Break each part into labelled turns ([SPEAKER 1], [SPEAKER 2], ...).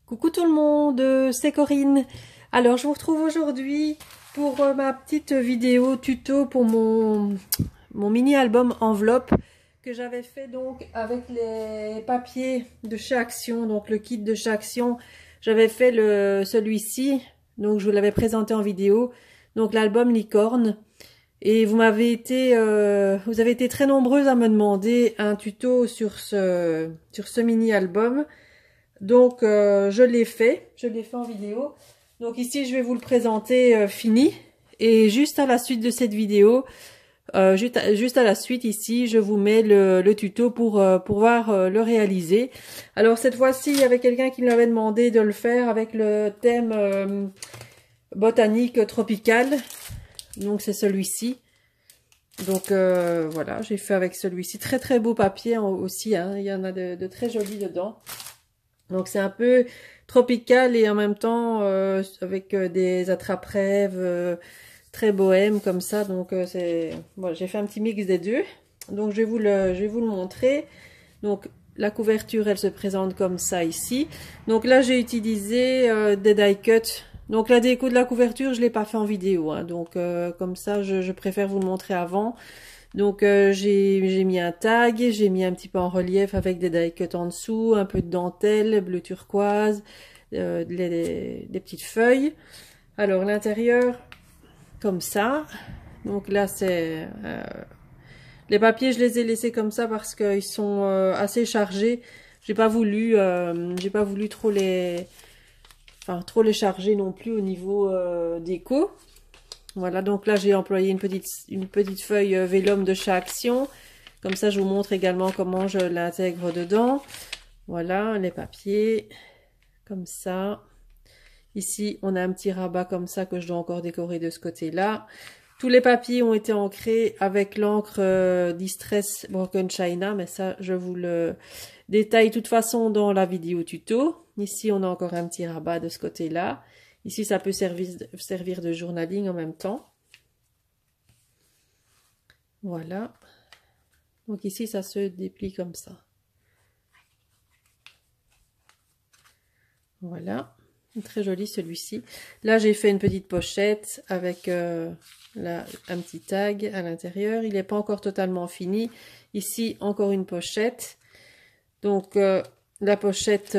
[SPEAKER 1] Coucou tout le monde, c'est Corinne. Alors je vous retrouve aujourd'hui pour ma petite vidéo tuto pour mon mini album enveloppe que j'avais fait donc avec les papiers de chez Action, donc le kit de chez Action. J'avais fait celui-ci, donc je vous l'avais présenté en vidéo, donc l'album Licorne. Et vous avez été très nombreuses à me demander un tuto sur ce mini album. Donc je l'ai fait en vidéo. Donc ici je vais vous le présenter fini. Et juste à la suite de cette vidéo, juste à la suite ici, je vous mets le tuto pour pouvoir le réaliser. Alors cette fois-ci, il y avait quelqu'un qui m'avait demandé de le faire avec le thème botanique tropical. Donc c'est celui-ci. Donc voilà, j'ai fait avec celui-ci. Très très beau papier aussi, hein. Il y en a de très jolis dedans. Donc c'est un peu tropical et en même temps avec des attrape-rêves très bohème comme ça. Donc bon, j'ai fait un petit mix des deux. Donc je vais vous le montrer. Donc la couverture elle se présente comme ça ici. Donc là j'ai utilisé des die cut. Donc la déco de la couverture je l'ai pas fait en vidéo, hein. Donc comme ça je préfère vous le montrer avant. Donc j'ai mis un tag, j'ai mis un petit peu en relief avec des die cut en dessous, un peu de dentelle, bleu turquoise, des petites feuilles. Alors l'intérieur, comme ça. Donc là c'est... les papiers je les ai laissés comme ça parce qu'ils sont assez chargés. J'ai pas voulu trop les charger non plus au niveau déco. Voilà, donc là j'ai employé une petite feuille vélum de chez Action. Comme ça je vous montre également comment je l'intègre dedans. Voilà les papiers, comme ça. Ici on a un petit rabat comme ça que je dois encore décorer de ce côté-là. Tous les papiers ont été ancrés avec l'encre Distress Broken China, mais ça je vous le détaille de toute façon dans la vidéo tuto. Ici on a encore un petit rabat de ce côté-là. Ici, ça peut servir de journaling en même temps. Voilà. Donc ici, ça se déplie comme ça. Voilà. Très joli celui-ci. Là, j'ai fait une petite pochette avec un petit tag à l'intérieur. Il n'est pas encore totalement fini. Ici, encore une pochette. Donc, la pochette...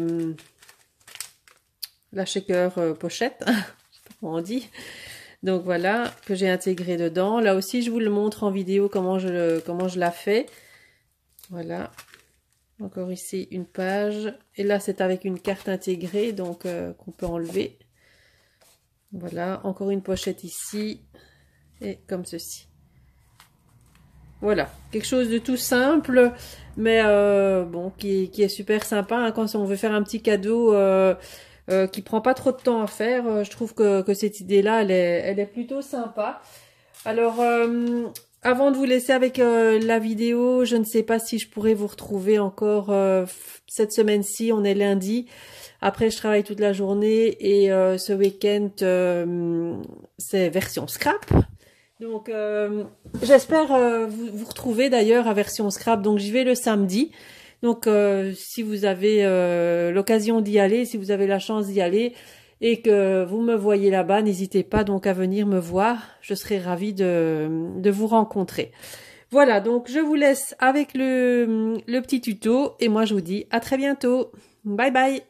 [SPEAKER 1] la shaker pochette, je sais pas comment on dit. Donc voilà, que j'ai intégré dedans. Là aussi, je vous le montre en vidéo comment je la fais. Voilà. Encore ici, une page. Et là, c'est avec une carte intégrée, donc qu'on peut enlever. Voilà, encore une pochette ici. Et comme ceci. Voilà, quelque chose de tout simple, mais bon, qui est super sympa, hein, quand on veut faire un petit cadeau... qui prend pas trop de temps à faire. Je trouve que cette idée-là, elle est plutôt sympa. Alors, avant de vous laisser avec la vidéo, je ne sais pas si je pourrais vous retrouver encore cette semaine-ci. On est lundi. Après, je travaille toute la journée et ce week-end, c'est version scrap. Donc, j'espère vous retrouver d'ailleurs à version scrap. Donc, j'y vais le samedi. Donc, si vous avez l'occasion d'y aller, si vous avez la chance d'y aller et que vous me voyez là-bas, n'hésitez pas donc à venir me voir. Je serai ravie de vous rencontrer. Voilà, donc je vous laisse avec le petit tuto et moi je vous dis à très bientôt. Bye bye.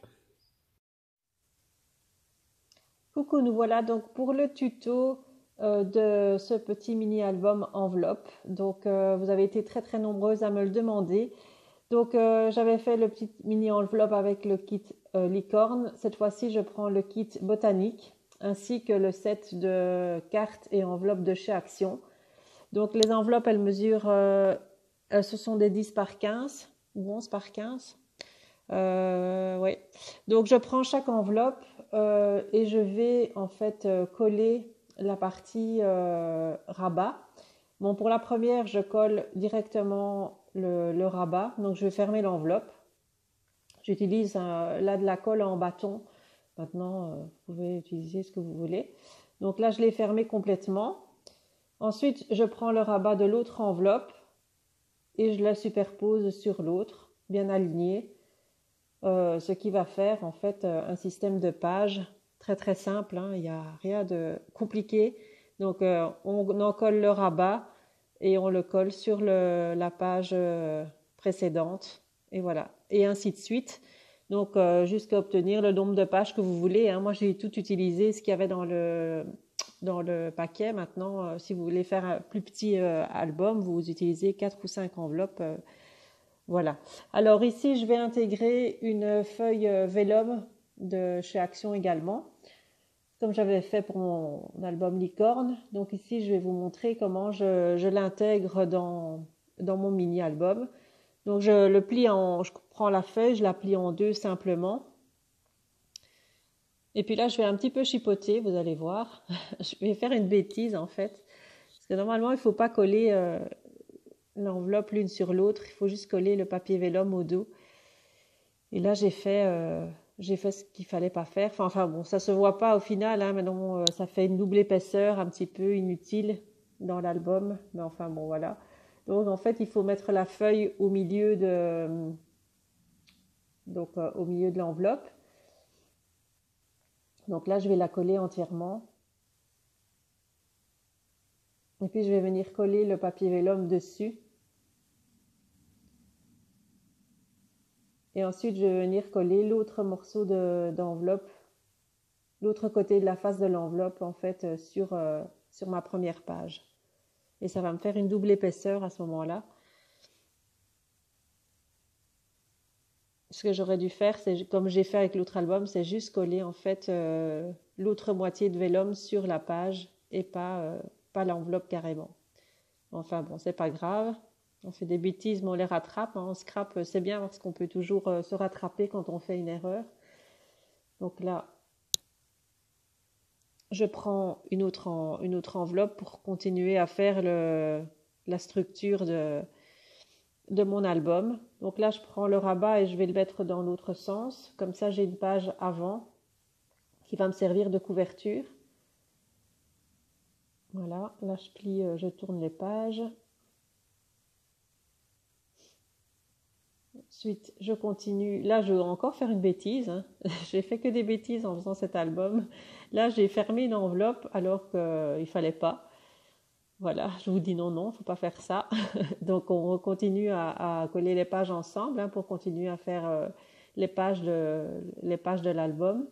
[SPEAKER 1] Coucou, nous voilà donc pour le tuto de ce petit mini-album enveloppe. Donc, vous avez été très très nombreuses à me le demander. Donc j'avais fait le petit mini enveloppe avec le kit licorne. Cette fois-ci, je prends le kit botanique ainsi que le set de cartes et enveloppes de chez Action. Donc les enveloppes, elles mesurent, ce sont des 10 par 15 ou 11 par 15. Ouais. Donc je prends chaque enveloppe et je vais en fait coller la partie rabat. Bon, pour la première, je colle directement le rabat. Donc, je vais fermer l'enveloppe. J'utilise là de la colle en bâton. Maintenant, vous pouvez utiliser ce que vous voulez. Donc là, je l'ai fermé complètement. Ensuite, je prends le rabat de l'autre enveloppe et je la superpose sur l'autre, bien alignée. ce qui va faire en fait un système de pages très très simple, hein, il n'y a rien de compliqué. Donc on en colle le rabat et on le colle sur la page précédente et voilà, et ainsi de suite. Donc jusqu'à obtenir le nombre de pages que vous voulez, hein. Moi j'ai tout utilisé ce qu'il y avait dans le paquet. Maintenant, si vous voulez faire un plus petit album, vous utilisez 4 ou 5 enveloppes. Voilà. Alors ici, je vais intégrer une feuille vélum de chez Action également, comme j'avais fait pour mon album Licorne. Donc ici, je vais vous montrer comment je l'intègre dans mon mini-album. Donc je prends la feuille, je la plie en deux simplement. Et puis là, je vais un petit peu chipoter, vous allez voir. Je vais faire une bêtise en fait. Parce que normalement, il ne faut pas coller l'enveloppe l'une sur l'autre. Il faut juste coller le papier vélum au dos. Et là, j'ai fait ce qu'il fallait pas faire. Enfin bon, ça se voit pas au final, hein, mais non, ça fait une double épaisseur un petit peu inutile dans l'album. Mais enfin bon, voilà. Donc en fait, il faut mettre la feuille au milieu au milieu de l'enveloppe. Donc là, je vais la coller entièrement. Et puis, je vais venir coller le papier vélum dessus. Et ensuite, je vais venir coller l'autre morceau d'enveloppe, l'autre côté de la face de l'enveloppe, en fait, sur ma première page. Et ça va me faire une double épaisseur à ce moment-là. Ce que j'aurais dû faire, c'est comme j'ai fait avec l'autre album, c'est juste coller en fait l'autre moitié de vélum sur la page et pas l'enveloppe carrément. Enfin bon, c'est pas grave. On fait des bêtises, mais on les rattrape, hein. On scrape, c'est bien parce qu'on peut toujours se rattraper quand on fait une erreur. Donc là, je prends une autre enveloppe pour continuer à faire la structure de mon album. Donc là, je prends le rabat et je vais le mettre dans l'autre sens. Comme ça, j'ai une page avant qui va me servir de couverture. Voilà, là je plie, je tourne les pages. Ensuite, je continue. Là, je vais encore faire une bêtise, hein. J'ai fait que des bêtises en faisant cet album. Là, j'ai fermé une enveloppe alors qu'il ne fallait pas. Voilà, je vous dis non, non, il ne faut pas faire ça. Donc, on continue à coller les pages ensemble, hein, pour continuer à faire les pages de l'album.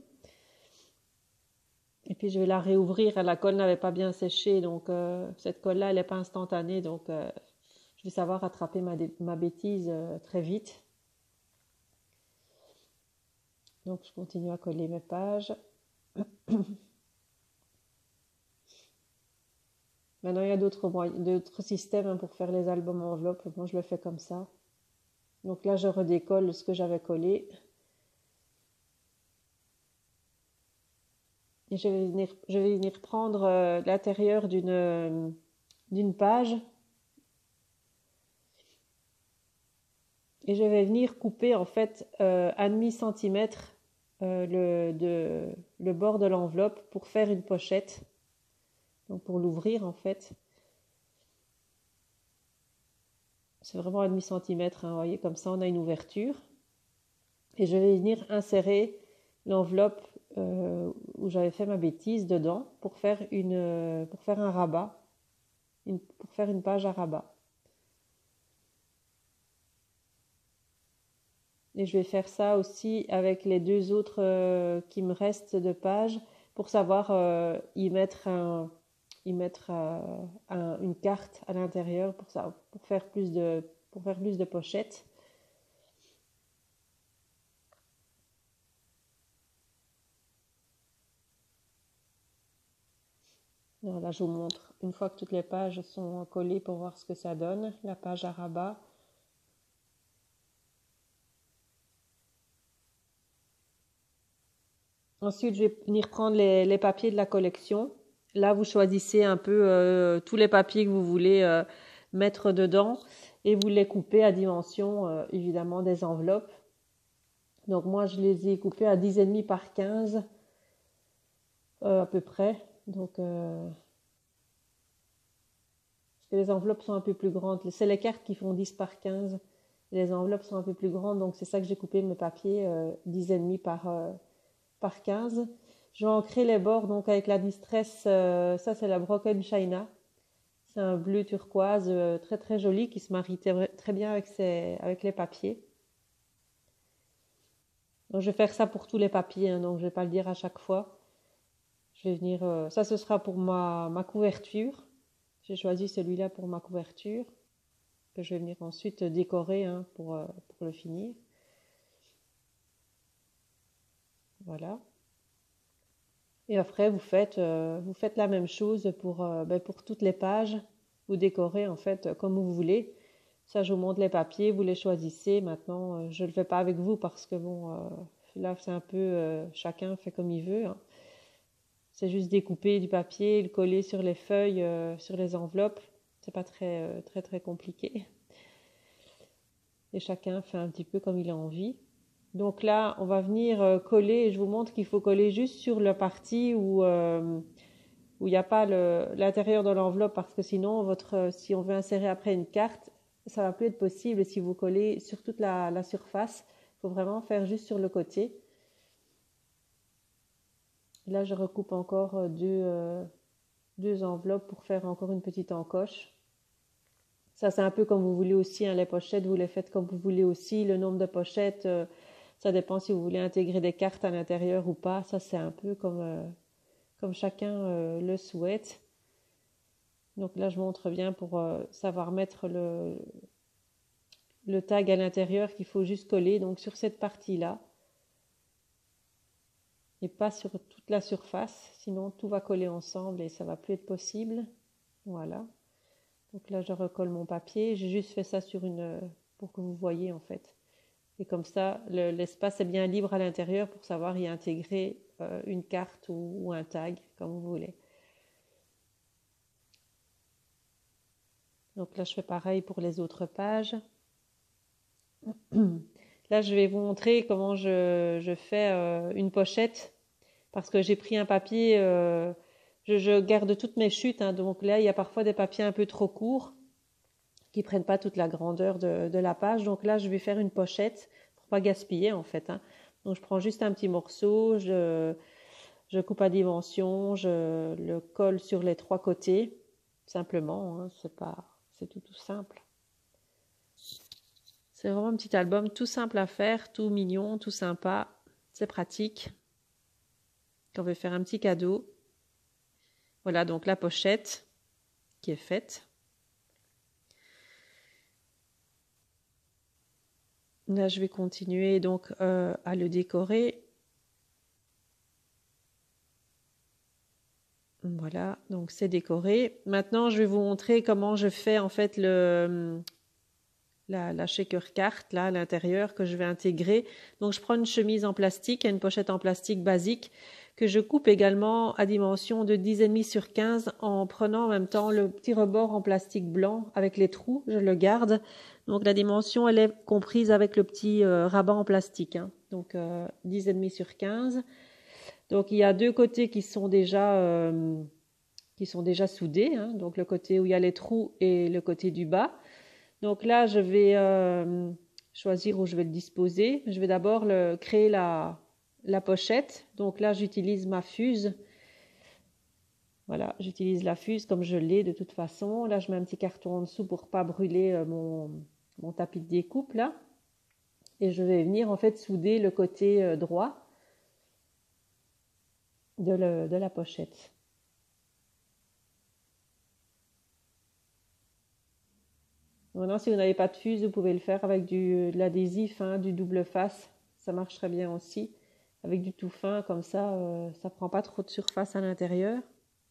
[SPEAKER 1] Et puis, je vais la réouvrir. La colle n'avait pas bien séché, donc cette colle-là, elle n'est pas instantanée. Donc, je vais savoir rattraper ma bêtise très vite. Donc, je continue à coller mes pages. Maintenant, il y a d'autres systèmes, hein, pour faire les albums enveloppes. Moi, je le fais comme ça. Donc là, je redécolle ce que j'avais collé. Et je vais venir prendre l'intérieur d'une page. Et je vais venir couper en fait 1,5 centimètre le bord de l'enveloppe pour faire une pochette. Donc pour l'ouvrir en fait. C'est vraiment 1,5 centimètre, hein, vous voyez, comme ça on a une ouverture. Et je vais venir insérer l'enveloppe où j'avais fait ma bêtise dedans pour faire un rabat, pour faire une page à rabat. Et je vais faire ça aussi avec les deux autres qui me restent de pages pour savoir y mettre une carte à l'intérieur pour faire plus de pochettes. Alors là, je vous montre une fois que toutes les pages sont collées pour voir ce que ça donne, la page à rabat. Ensuite, je vais venir prendre les papiers de la collection. Là, vous choisissez un peu tous les papiers que vous voulez mettre dedans et vous les coupez à dimension, évidemment, des enveloppes. Donc moi, je les ai coupés à 10,5 par 15 à peu près. Donc, parce que les enveloppes sont un peu plus grandes. C'est les cartes qui font 10 par 15. Les enveloppes sont un peu plus grandes, donc c'est ça que j'ai coupé mes papiers 10,5 par 15. Je vais ancrer les bords donc avec la Distress, ça c'est la Broken China. C'est un bleu turquoise très très joli qui se marie très bien avec les papiers. Donc, je vais faire ça pour tous les papiers, hein, donc je ne vais pas le dire à chaque fois. Je vais venir, ça ce sera pour ma couverture. J'ai choisi celui-là pour ma couverture, que je vais venir ensuite décorer hein, pour le finir. Voilà. Et après, vous faites la même chose pour toutes les pages. Vous décorez en fait comme vous voulez. Ça, je vous montre les papiers, vous les choisissez. Maintenant, je ne le fais pas avec vous parce que bon, là, c'est un peu chacun fait comme il veut. Hein. C'est juste découper du papier, le coller sur les feuilles, sur les enveloppes. C'est pas très compliqué. Et chacun fait un petit peu comme il a envie. Donc là, on va venir coller. Et je vous montre qu'il faut coller juste sur la partie où il n'y a pas l'intérieur de l'enveloppe parce que sinon, si on veut insérer après une carte, ça va plus être possible. Si vous collez sur toute la surface, il faut vraiment faire juste sur le côté. Là, je recoupe encore deux enveloppes pour faire encore une petite encoche. Ça, c'est un peu comme vous voulez aussi. Hein, les pochettes, vous les faites comme vous voulez aussi. Le nombre de pochettes, ça dépend si vous voulez intégrer des cartes à l'intérieur ou pas. Ça, c'est un peu comme chacun le souhaite. Donc là, je montre bien pour savoir mettre le tag à l'intérieur qu'il faut juste coller. Donc sur cette partie-là. Et pas sur toute la surface. Sinon, tout va coller ensemble et ça va plus être possible. Voilà. Donc là, je recolle mon papier. J'ai juste fait ça pour que vous voyez en fait. Et comme ça, l'espace est bien libre à l'intérieur pour savoir y intégrer une carte ou un tag, comme vous voulez. Donc là, je fais pareil pour les autres pages. Là, je vais vous montrer comment je fais une pochette parce que j'ai pris un papier, je garde toutes mes chutes. Hein, donc là, il y a parfois des papiers un peu trop courts qui prennent pas toute la grandeur de la page. Donc là, je vais faire une pochette pour pas gaspiller en fait. Hein. Donc je prends juste un petit morceau, je coupe à dimension, je le colle sur les trois côtés, simplement. Hein, c'est tout simple. C'est vraiment un petit album tout simple à faire, tout mignon, tout sympa. C'est pratique. Quand on veut faire un petit cadeau. Voilà donc la pochette qui est faite. Là, je vais continuer donc à le décorer. Voilà, donc c'est décoré. Maintenant, je vais vous montrer comment je fais en fait la shaker carte là à l'intérieur que je vais intégrer. Donc, je prends une chemise en plastique, une pochette en plastique basique que je coupe également à dimension de 10,5 sur 15 en prenant en même temps le petit rebord en plastique blanc avec les trous. Je le garde. Donc, la dimension, elle est comprise avec le petit rabat en plastique. Hein. Donc, 10,5 sur 15. Donc, il y a deux côtés qui sont déjà soudés. Hein. Donc, le côté où il y a les trous et le côté du bas. Donc là, je vais choisir où je vais le disposer. Je vais d'abord créer la pochette. Donc là, j'utilise ma fuse. Voilà, j'utilise la fuse comme je l'ai de toute façon. Là, je mets un petit carton en dessous pour ne pas brûler mon tapis de découpe là. Et je vais venir en fait souder le côté droit de la pochette. Maintenant, si vous n'avez pas de fuse, vous pouvez le faire avec de l'adhésif, hein, du double face. Ça marche très bien aussi. Avec du tout fin, comme ça, ça prend pas trop de surface à l'intérieur.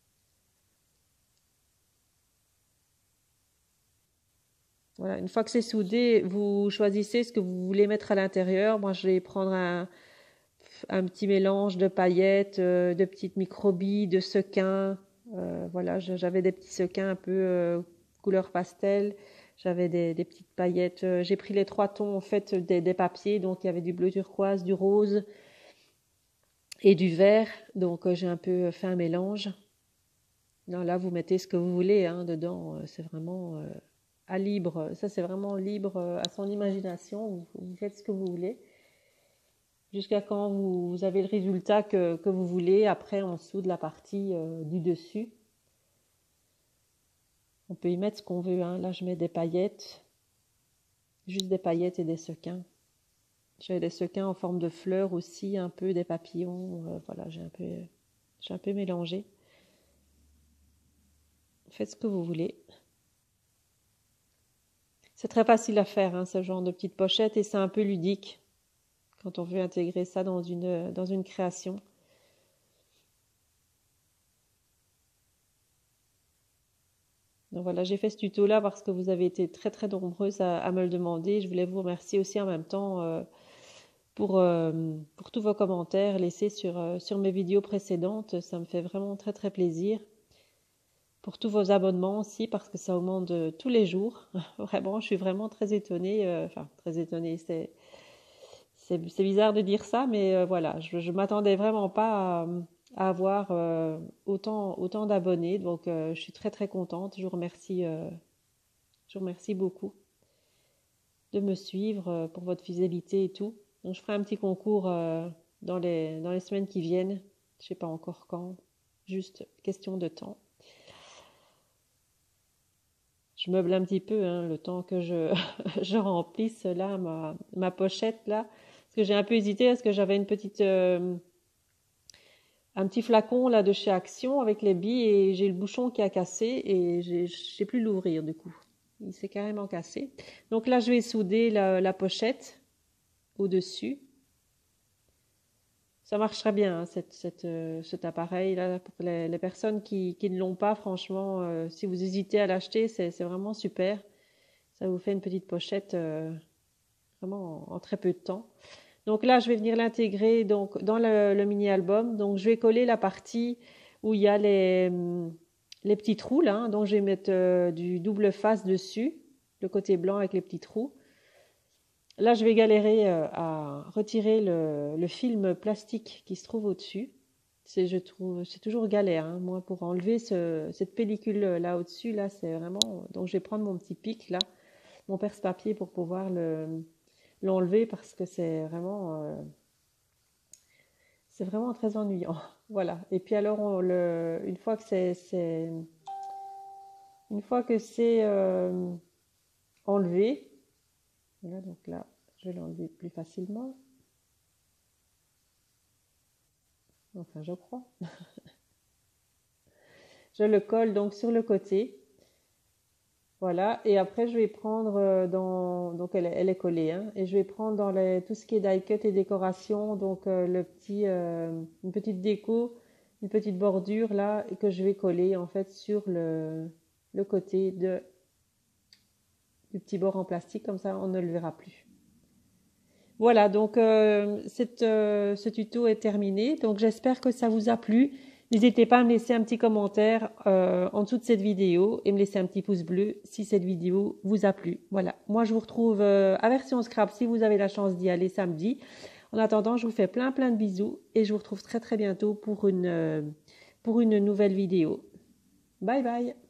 [SPEAKER 1] Voilà, une fois que c'est soudé, vous choisissez ce que vous voulez mettre à l'intérieur. Moi, je vais prendre un petit mélange de paillettes, de petites microbilles, de sequins. Voilà, j'avais des petits sequins un peu couleur pastel. J'avais des petites paillettes. J'ai pris les trois tons en fait des papiers. Donc il y avait du bleu turquoise, du rose et du vert. Donc j'ai un peu fait un mélange. Non, là vous mettez ce que vous voulez hein, dedans. C'est vraiment à libre. Ça, c'est vraiment libre à son imagination. Vous faites ce que vous voulez. Jusqu'à quand vous avez le résultat que vous voulez. Après, on soude la partie du dessus. On peut y mettre ce qu'on veut, hein. Là, je mets des paillettes. Juste des paillettes et des sequins. J'ai des sequins en forme de fleurs aussi, un peu des papillons. Voilà, j'ai un peu mélangé. Faites ce que vous voulez. C'est très facile à faire, hein, ce genre de petite pochette, et c'est un peu ludique quand on veut intégrer ça dans une création. Donc voilà, j'ai fait ce tuto là parce que vous avez été très très nombreuses à me le demander. Je voulais vous remercier aussi en même temps pour tous vos commentaires laissés sur mes vidéos précédentes. Ça me fait vraiment très très plaisir. Pour tous vos abonnements aussi, parce que ça augmente tous les jours. Vraiment, je suis vraiment très étonnée. Enfin, très étonnée, c'est bizarre de dire ça, mais voilà, je m'attendais vraiment pas à avoir autant d'abonnés. Donc, je suis très très contente. Je vous remercie beaucoup de me suivre pour votre fidélité et tout. Donc, je ferai un petit concours dans les semaines qui viennent. Je sais pas encore quand. Juste question de temps. Je meuble un petit peu, hein, le temps que je remplisse là ma pochette là. Parce que j'ai un peu hésité, parce que j'avais un petit flacon là de chez Action avec les billes, et j'ai le bouchon qui a cassé et j'ai plus l'ouvrir du coup. Il s'est carrément cassé. Donc là, je vais souder la pochette au-dessus. Ça marchera bien, hein, cet appareil là pour les personnes qui ne l'ont pas. Franchement, si vous hésitez à l'acheter, c'est vraiment super. Ça vous fait une petite pochette vraiment en très peu de temps. Donc là, je vais venir l'intégrer donc dans le mini-album. Donc je vais coller la partie où il y a les petits trous là. Donc je vais mettre du double face dessus, le côté blanc avec les petits trous. Là, je vais galérer à retirer le film plastique qui se trouve au-dessus. Je trouve, c'est toujours galère, hein, moi, pour enlever cette pellicule là au-dessus. Là, c'est vraiment. Donc je vais prendre mon petit pic là, mon perce-papier pour pouvoir l'enlever, parce que c'est vraiment très ennuyant. Voilà. Et puis alors, une fois que c'est enlevé, voilà, donc là, je vais l'enlever plus facilement. Enfin, je crois. Je le colle donc sur le côté. Voilà, et après je vais prendre donc elle est collée, hein, et je vais prendre dans tout ce qui est die cut et décoration, donc une petite déco, une petite bordure là, et que je vais coller en fait sur le côté du petit bord en plastique, comme ça on ne le verra plus. Voilà, donc ce tuto est terminé, donc j'espère que ça vous a plu. N'hésitez pas à me laisser un petit commentaire en dessous de cette vidéo et me laisser un petit pouce bleu si cette vidéo vous a plu. Voilà, moi je vous retrouve à Version Scrap si vous avez la chance d'y aller samedi. En attendant, je vous fais plein de bisous et je vous retrouve très très bientôt pour une nouvelle vidéo. Bye bye!